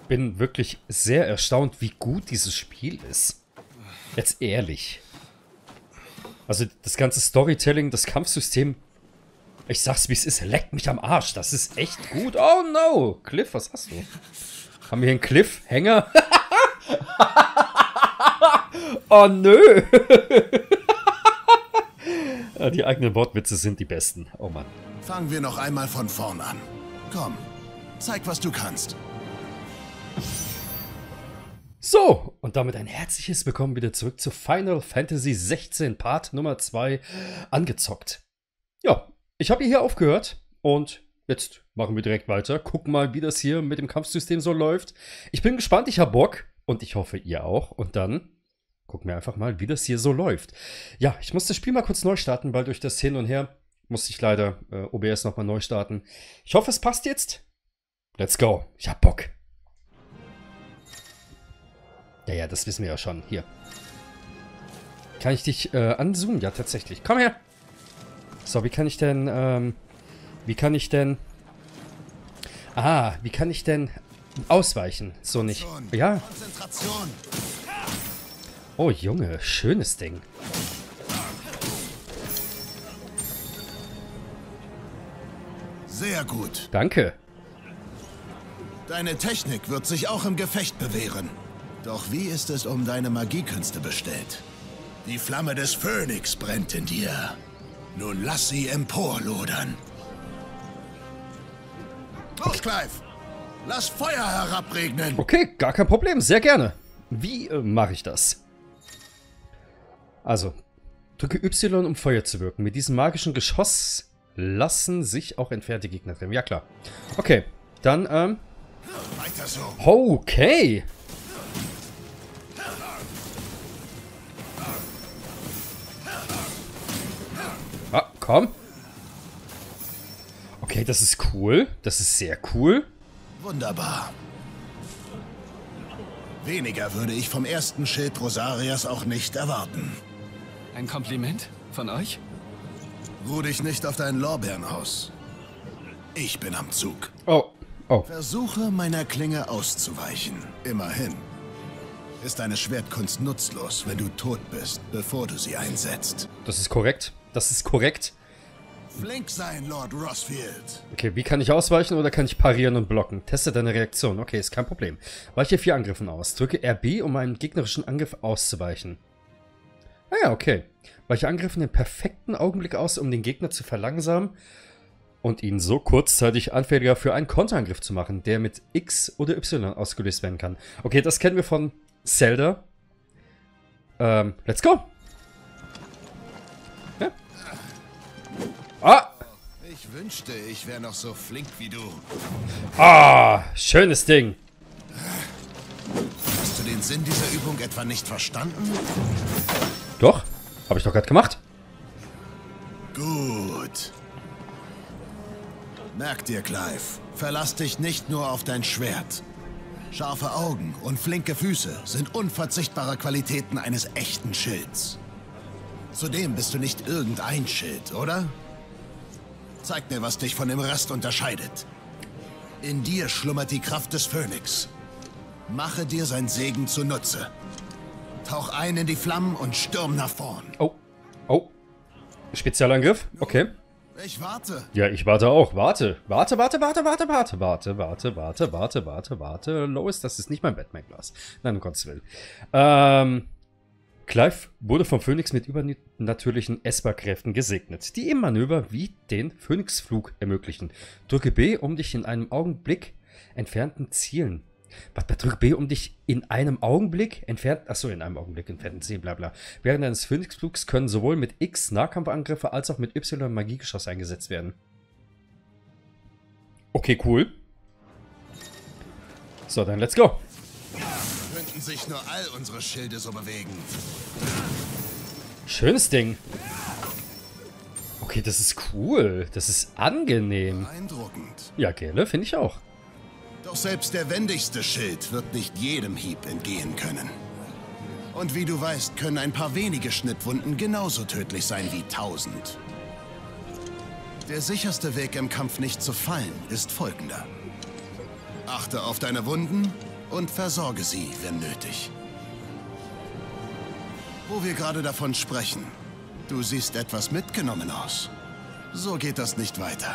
bin wirklich sehr erstaunt, wie gut dieses Spiel ist. Jetzt ehrlich. Also das ganze Storytelling, das Kampfsystem, ich sag's wie es ist, leckt mich am Arsch. Das ist echt gut. Oh no! Cliff, was hast du? Haben wir hier einen Cliffhanger? Oh nö! Die eigenen Wortwitze sind die besten. Oh Mann. Fangen wir noch einmal von vorn an. Komm, zeig, was du kannst. So, und damit ein herzliches Willkommen wieder zurück zu Final Fantasy 16, Part Nummer 2, angezockt. Ja, ich habe hier aufgehört und jetzt machen wir direkt weiter. Gucken mal, wie das hier mit dem Kampfsystem so läuft. Ich bin gespannt, ich habe Bock und ich hoffe, ihr auch. Und dann gucken wir einfach mal, wie das hier so läuft. Ja, ich muss das Spiel mal kurz neu starten, weil durch das Hin und Her musste ich leider OBS nochmal neu starten. Ich hoffe, es passt jetzt. Let's go, ich hab Bock. Ja, das wissen wir ja schon. Hier. Kann ich dich anzoomen? Ja, tatsächlich. Komm her! So, wie kann ich denn, wie kann ich denn ausweichen? So nicht. Ja. Oh, Junge, schönes Ding. Sehr gut. Danke. Deine Technik wird sich auch im Gefecht bewähren. Doch wie ist es um deine Magiekünste bestellt? Die Flamme des Phönix brennt in dir. Nun lass sie emporlodern. Los, Clive! Lass Feuer herabregnen! Okay, gar kein Problem. Sehr gerne. Wie mache ich das? Also, drücke Y, um Feuer zu wirken. Mit diesem magischen Geschoss lassen sich auch entfernte Gegner treffen. Ja, klar. Okay, dann, Weiter so. Okay. Ah, komm. Okay, das ist cool. Das ist sehr cool. Wunderbar. Weniger würde ich vom ersten Schild Rosarias auch nicht erwarten. Ein Kompliment von euch? Ruh dich nicht auf deinen Lorbeeren aus. Ich bin am Zug. Oh, oh. Versuche, meiner Klinge auszuweichen. Immerhin ist deine Schwertkunst nutzlos, wenn du tot bist, bevor du sie einsetzt. Das ist korrekt. Das ist korrekt. Flink sein, Lord Rosfield. Okay, wie kann ich ausweichen oder kann ich parieren und blocken? Teste deine Reaktion. Okay, ist kein Problem. Weiche 4 Angriffen aus. Drücke RB, um einen gegnerischen Angriff auszuweichen. Ah ja, okay. Weiche Angriffe in den perfekten Augenblick aus, um den Gegner zu verlangsamen und ihn so kurzzeitig anfälliger für einen Konterangriff zu machen, der mit X oder Y ausgelöst werden kann. Okay, das kennen wir von Zelda. Let's go! Ja. Ah! Ich wünschte, ich wäre noch so flink wie du. Ah! Schönes Ding! Hast du den Sinn dieser Übung etwa nicht verstanden? Doch? Habe ich doch gerade gemacht. Gut. Merk dir, Clive, verlass dich nicht nur auf dein Schwert. Scharfe Augen und flinke Füße sind unverzichtbare Qualitäten eines echten Schilds. Zudem bist du nicht irgendein Schild, oder? Zeig mir, was dich von dem Rest unterscheidet. In dir schlummert die Kraft des Phönix. Mache dir sein Segen zunutze. Tauch ein in die Flammen und stürm nach vorn. Oh. Oh. Spezialangriff? Okay. Ich warte. Ja, ich warte auch. Warte. Warte. Lois, das ist nicht mein Batman-Glas. Nein, um Gottes Willen. Clive wurde vom Phönix mit übernatürlichen Esper-Kräften gesegnet, die ihm Manöver wie den Phönixflug ermöglichen. Drücke B, um dich in einem Augenblick entfernten Zielen. Drücke B, um dich in einem Augenblick entfernt. Achso, in einem Augenblick entfernten Zielen, bla bla. Während eines Phönixflugs können sowohl mit X Nahkampfangriffe als auch mit Y Magiegeschoss eingesetzt werden. Okay, cool. So, dann let's go. Könnten sich nur all unsere Schilde so bewegen. Schönes Ding. Okay, das ist cool. Das ist angenehm. Beeindruckend. Ja, Gelle, finde ich auch. Doch selbst der wendigste Schild wird nicht jedem Hieb entgehen können. Und wie du weißt, können ein paar wenige Schnittwunden genauso tödlich sein wie 1000. Der sicherste Weg im Kampf nicht zu fallen ist folgender. Achte auf deine Wunden und versorge sie, wenn nötig. Wo wir gerade davon sprechen, du siehst etwas mitgenommen aus. So geht das nicht weiter.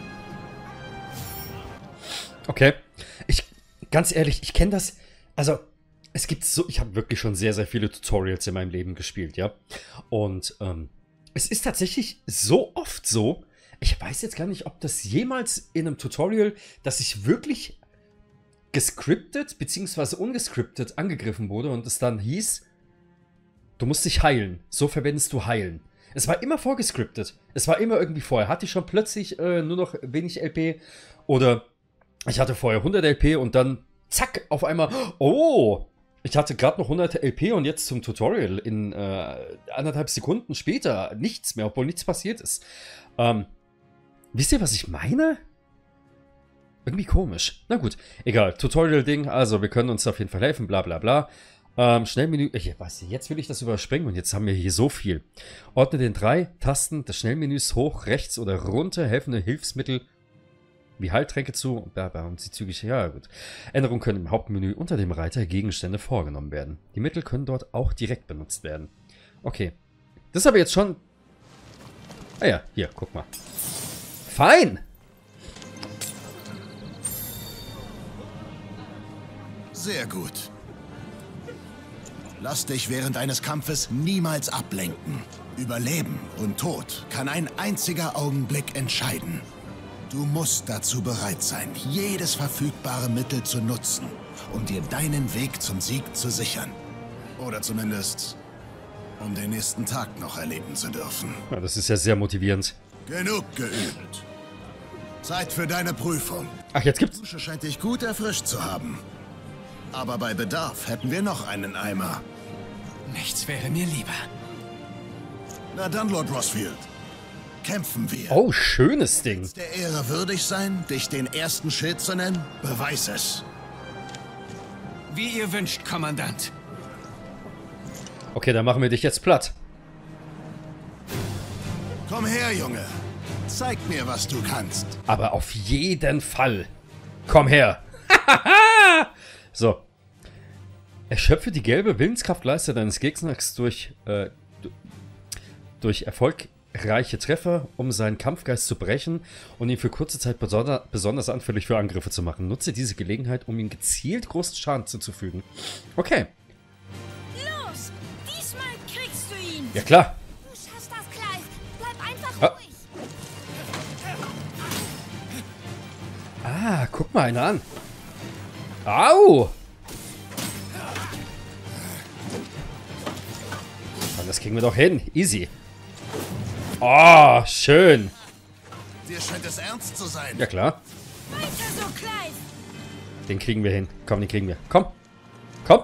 Okay. Ganz ehrlich, ich kenne das. Also, es gibt so. Ich habe wirklich schon sehr, sehr viele Tutorials in meinem Leben gespielt, ja. Und es ist tatsächlich so oft so. Ich weiß jetzt gar nicht, ob das jemals in einem Tutorial, dass ich wirklich gescriptet bzw. ungescriptet angegriffen wurde und es dann hieß, du musst dich heilen. So verwendest du heilen. Es war immer vorgescriptet. Es war immer irgendwie vorher. Hatte ich schon plötzlich nur noch wenig LP oder ich hatte vorher 100 LP und dann zack, auf einmal, oh, ich hatte gerade noch 100 LP und jetzt zum Tutorial in 1,5 Sekunden später nichts mehr, obwohl nichts passiert ist. Wisst ihr, was ich meine? Irgendwie komisch. Na gut, egal. Tutorial-Ding, also wir können uns auf jeden Fall helfen, bla bla bla. Schnellmenü, jetzt will ich das überspringen und jetzt haben wir hier so viel. Ordne den 3 Tasten des Schnellmenüs hoch, rechts oder runter, helfende Hilfsmittel wie Heiltränke zu und bla bla und sie zügig, ja gut. Änderungen können im Hauptmenü unter dem Reiter Gegenstände vorgenommen werden. Die Mittel können dort auch direkt benutzt werden. Okay. Das ist aber jetzt schon... Ah ja, hier, guck mal. Fein! Sehr gut. Lass dich während eines Kampfes niemals ablenken. Überleben und Tod kann ein einziger Augenblick entscheiden. Du musst dazu bereit sein, jedes verfügbare Mittel zu nutzen, um dir deinen Weg zum Sieg zu sichern. Oder zumindest, um den nächsten Tag noch erleben zu dürfen. Ja, das ist ja sehr motivierend. Genug geübt. Zeit für deine Prüfung. Ach, jetzt gibt's... Die Dusche scheint dich gut erfrischt zu haben. Aber bei Bedarf hätten wir noch einen Eimer. Nichts wäre mir lieber. Na dann, Lord Rosfield. Kämpfen wir. Oh, schönes Ding. Der Ehre würdig sein, dich den ersten Schild zu nennen? Beweis es. Wie ihr wünscht, Kommandant. Okay, dann machen wir dich jetzt platt. Komm her, Junge. Zeig mir, was du kannst. Aber auf jeden Fall. Komm her. So. Erschöpfe die gelbe Willenskraftleiste deines Gegners durch erfolgreiche Treffer, um seinen Kampfgeist zu brechen und ihn für kurze Zeit besonders anfällig für Angriffe zu machen. Nutze diese Gelegenheit, um ihm gezielt großen Schaden zuzufügen. Okay. Los! Diesmal kriegst du ihn! Ja, klar. Du schaffst das, Clive! Bleib einfach Ah. ruhig! Ah, guck mal einer an. Au! Mann, das kriegen wir doch hin. Easy. Oh, schön. Dir scheint es ernst zu sein. Ja, klar. Weiter so, Clive! Den kriegen wir hin. Komm, den kriegen wir. Komm. Komm.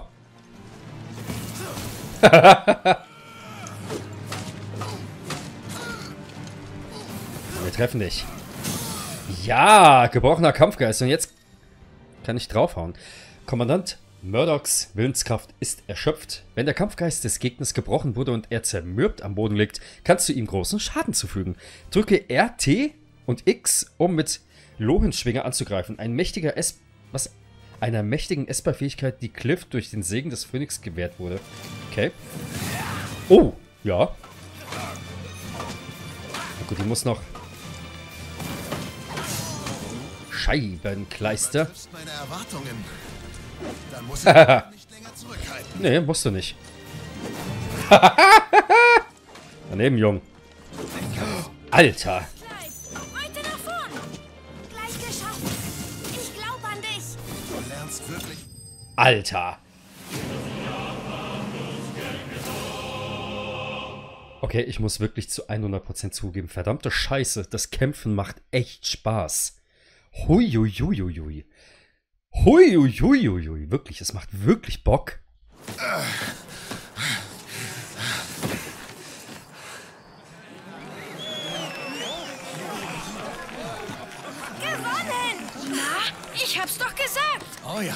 Wir treffen dich. Ja, gebrochener Kampfgeist. Und jetzt kann ich draufhauen. Kommandant Murdochs Willenskraft ist erschöpft. Wenn der Kampfgeist des Gegners gebrochen wurde und er zermürbt am Boden liegt, kannst du ihm großen Schaden zufügen. Drücke RT und X, um mit Lohenschwinger anzugreifen. Einer mächtigen Esper-Fähigkeit, die Cliff durch den Segen des Phönix gewährt wurde. Okay. Oh, ja. Na gut, die muss noch... Scheibenkleister. Das ist meine Erwartungen. Dann muss ich nicht länger zurückhalten. Nee, musst du nicht. Daneben, Jung. Alter. Clive, weiter nach vorn! Gleich geschafft! Ich glaube an dich! Du lernst wirklich... Alter. Okay, ich muss wirklich zu 100% zugeben. Verdammte Scheiße, das Kämpfen macht echt Spaß. Huiuiuiui. Huiuiuiui. Wirklich, es macht wirklich Bock. Gewonnen! Na, ich hab's doch gesagt! Oh ja.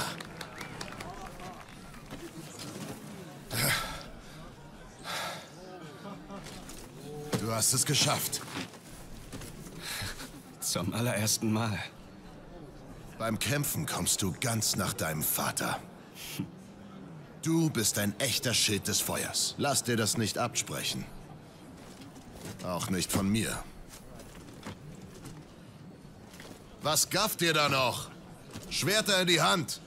Du hast es geschafft. Zum allerersten Mal. Beim Kämpfen kommst du ganz nach deinem Vater. Du bist ein echter Schild des Feuers. Lass dir das nicht absprechen. Auch nicht von mir. Was gafft ihr da noch? Schwerter in die Hand!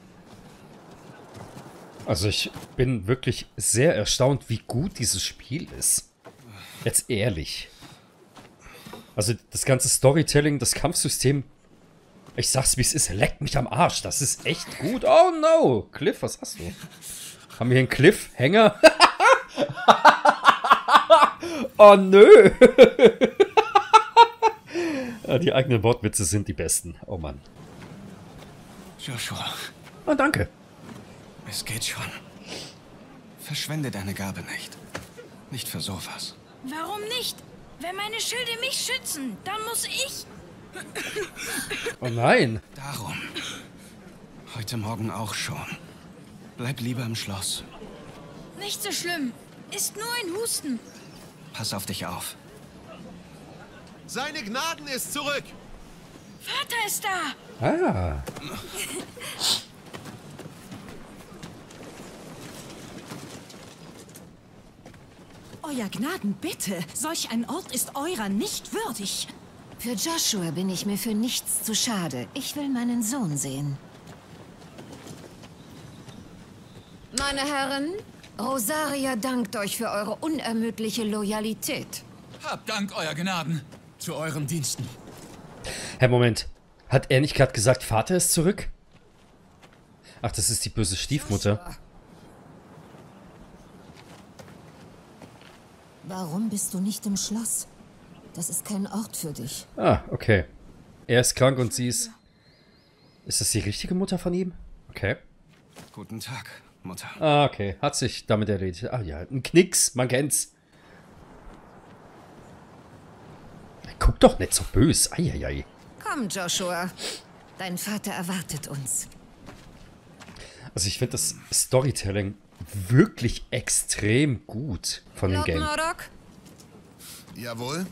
Also ich bin wirklich sehr erstaunt, wie gut dieses Spiel ist. Jetzt ehrlich. Also das ganze Storytelling, das Kampfsystem, ich sag's wie es ist, leckt mich am Arsch. Das ist echt gut. Oh no! Cliff, was hast du? Haben wir hier einen Cliffhanger? Oh nö! Die eigenen Wortwitze sind die besten. Oh Mann. Joshua, Oh, danke. es geht schon. Verschwende deine Gabe nicht. Nicht für sowas. Warum nicht? Wenn meine Schilde mich schützen, dann muss ich... Oh nein. Darum. Heute Morgen auch schon. Bleib lieber im Schloss. Nicht so schlimm. Ist nur ein Husten. Pass auf dich auf. Seine Gnaden ist zurück! Vater ist da. Ah. Euer Gnaden, bitte. Solch ein Ort ist eurer nicht würdig. Für Joshua bin ich mir für nichts zu schade. Ich will meinen Sohn sehen. Meine Herren, Rosaria dankt euch für eure unermüdliche Loyalität. Habt Dank, Euer Gnaden. Zu euren Diensten. Herr, Moment. Hat er nicht gerade gesagt, Vater ist zurück? Ach, das ist die böse Stiefmutter. Warum bist du nicht im Schloss? Das ist kein Ort für dich. Ah, okay. Er ist krank und sie ist... Ist das die richtige Mutter von ihm? Okay. Guten Tag, Mutter. Ah, okay. Hat sich damit erledigt. Ah ja, ein Knicks, man kennt's. Guck doch nicht so böse. Eieiei. Komm, Joshua. Dein Vater erwartet uns. Also ich finde das Storytelling wirklich extrem gut von dem Lord Game. Mordok? Jawohl?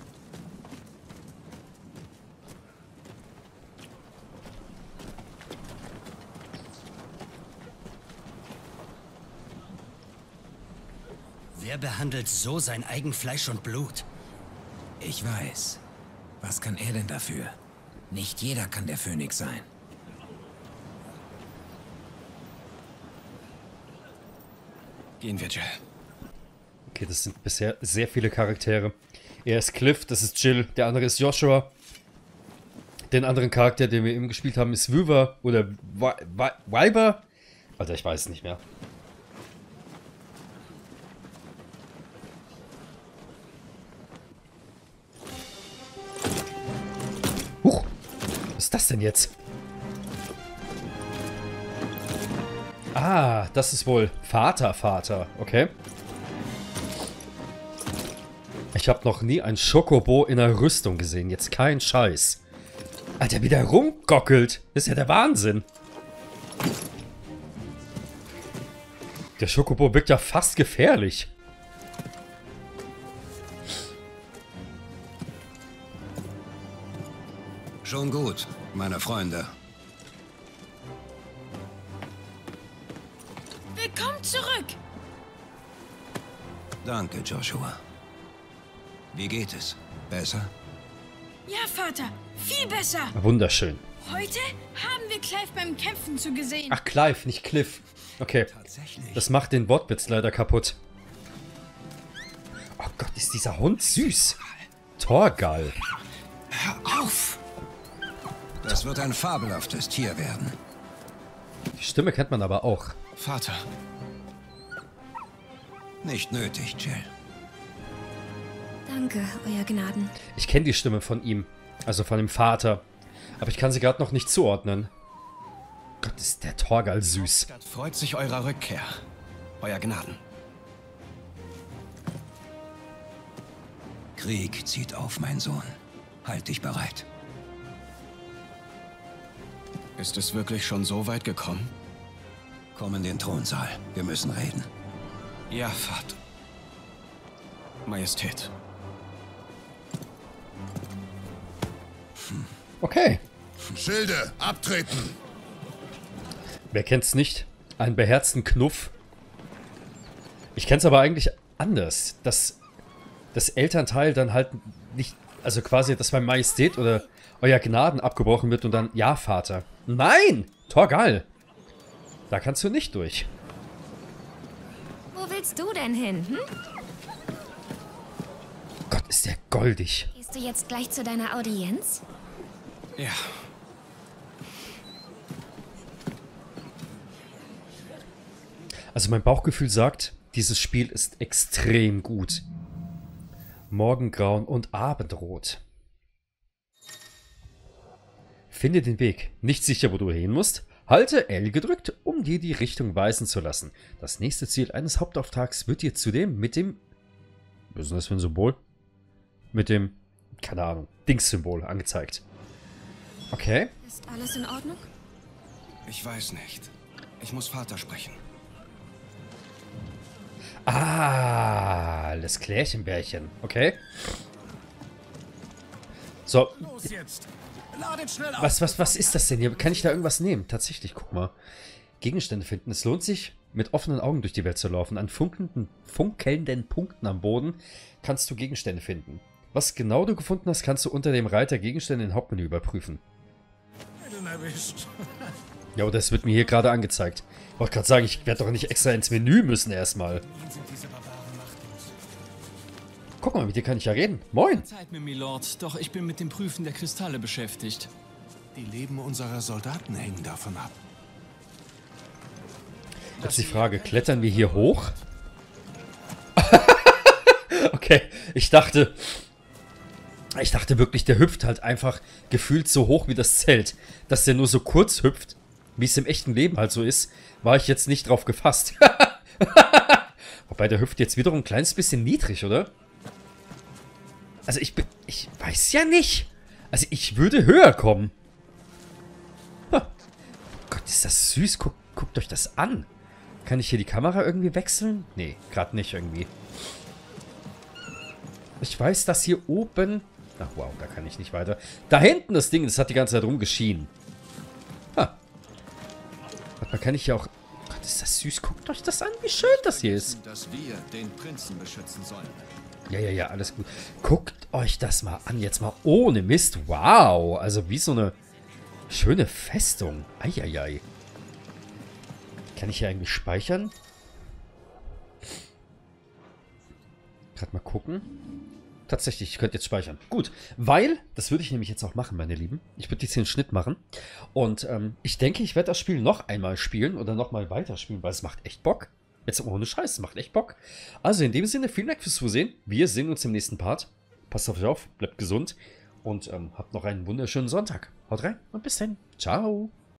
Wer behandelt so sein eigen Fleisch und Blut? Ich weiß. Was kann er denn dafür? Nicht jeder kann der Phönix sein. Gehen wir, Jill. Okay, das sind bisher sehr viele Charaktere. Er ist Cliff, das ist Jill, der andere ist Joshua. Den anderen Charakter, den wir eben gespielt haben, ist Wyver oder Wyber. Alter, ich weiß es nicht mehr. Huch, was ist das denn jetzt? Ah, das ist wohl Vater, okay. Ich habe noch nie ein Schokobo in einer Rüstung gesehen, jetzt kein Scheiß. Alter, wie der rumgockelt, das ist ja der Wahnsinn. Der Schokobo wirkt ja fast gefährlich. Schon gut, meine Freunde. Willkommen zurück. Danke, Joshua. Wie geht es? Besser? Ja, Vater. Viel besser. Wunderschön. Heute haben wir Clive beim Kämpfen zugesehen. Ach, Clive, nicht Cliff. Okay, Tatsächlich. das macht den Wortwitz leider kaputt. Oh Gott, ist dieser Hund süß. Torgal. Hör auf! Das wird ein fabelhaftes Tier werden. Die Stimme kennt man aber auch. Vater, Nicht nötig, Jill. Danke, Euer Gnaden. Ich kenne die Stimme von ihm, also von dem Vater. Aber ich kann sie gerade noch nicht zuordnen. Gott, ist der Torgal süß. Gott freut sich eurer Rückkehr. Euer Gnaden. Krieg zieht auf, mein Sohn. Halt dich bereit. Ist es wirklich schon so weit gekommen? Komm in den Thronsaal. Wir müssen reden. Ja, Vater. Majestät. Okay. Schilde, abtreten! Wer kennt's nicht? Einen beherzten Knuff. Ich kenn's aber eigentlich anders. Dass das Elternteil dann halt nicht, also quasi, dass bei Majestät oder Euer Gnaden abgebrochen wird und dann, ja, Vater. Nein! Torgal! Da kannst du nicht durch. Wo willst du denn hin, hm? Gott, ist der goldig. Gehst du jetzt gleich zu deiner Audienz? Ja. Also mein Bauchgefühl sagt, dieses Spiel ist extrem gut. Morgengrauen und Abendrot. Finde den Weg. Nicht sicher, wo du hin musst? Halte L gedrückt, um dir die Richtung weisen zu lassen. Das nächste Ziel eines Hauptauftrags wird dir zudem mit dem... Was ist das für ein Symbol? Mit dem, keine Ahnung, Dings-Symbol angezeigt. Okay. Ist alles in Ordnung? Ich weiß nicht. Ich muss Vater sprechen. Ah, alles Klärchenbärchen. Okay. So. Los jetzt! Ladet schnell auf! Was ist das denn hier? Kann ich da irgendwas nehmen? Tatsächlich, guck mal. Gegenstände finden. Es lohnt sich, mit offenen Augen durch die Welt zu laufen. An funkelnden Punkten am Boden kannst du Gegenstände finden. Was genau du gefunden hast, kannst du unter dem Reiter Gegenstände im Hauptmenü überprüfen. Ja, oder es wird mir hier gerade angezeigt. Ich wollte gerade sagen, ich werde doch nicht extra ins Menü müssen erstmal. Guck mal, mit dir kann ich ja reden. Moin. Zeit mir, Milord, doch ich bin mit dem Prüfen der Kristalle beschäftigt. Die Leben unserer Soldaten hängen davon ab. Jetzt die Frage, klettern wir hier hoch? Okay, ich dachte wirklich, der hüpft halt einfach gefühlt so hoch wie das Zelt. Dass der nur so kurz hüpft, wie es im echten Leben halt so ist, war ich jetzt nicht drauf gefasst. Wobei, der hüpft jetzt wiederum ein kleines bisschen niedrig, oder? Also ich weiß ja nicht. Also ich würde höher kommen. Gott, ist das süß. Guckt euch das an. Kann ich hier die Kamera irgendwie wechseln? Nee, gerade nicht irgendwie. Ich weiß, dass hier oben... Ach wow, da kann ich nicht weiter. Da hinten das Ding, das hat die ganze Zeit rumgeschienen. Ha. Aber kann ich hier auch... Gott, ist das süß. Guckt euch das an, wie schön das hier ist. Dass wir den Prinzen beschützen sollen. Ja, alles gut. Guckt euch das mal an, jetzt mal ohne Mist. Wow, also wie so eine schöne Festung. Eieiei. Kann ich hier eigentlich speichern? Gerade mal gucken. Tatsächlich, ich könnte jetzt speichern. Gut, weil, das würde ich nämlich jetzt auch machen, meine Lieben. Ich würde jetzt hier einen Schnitt machen. Und ich denke, ich werde das Spiel noch einmal spielen oder noch mal weiterspielen, weil es macht echt Bock. Jetzt ohne Scheiß, es macht echt Bock. Also in dem Sinne, vielen Dank fürs Zusehen. Wir sehen uns im nächsten Part. Passt auf euch auf, bleibt gesund und habt noch einen wunderschönen Sonntag. Haut rein und bis dann. Ciao.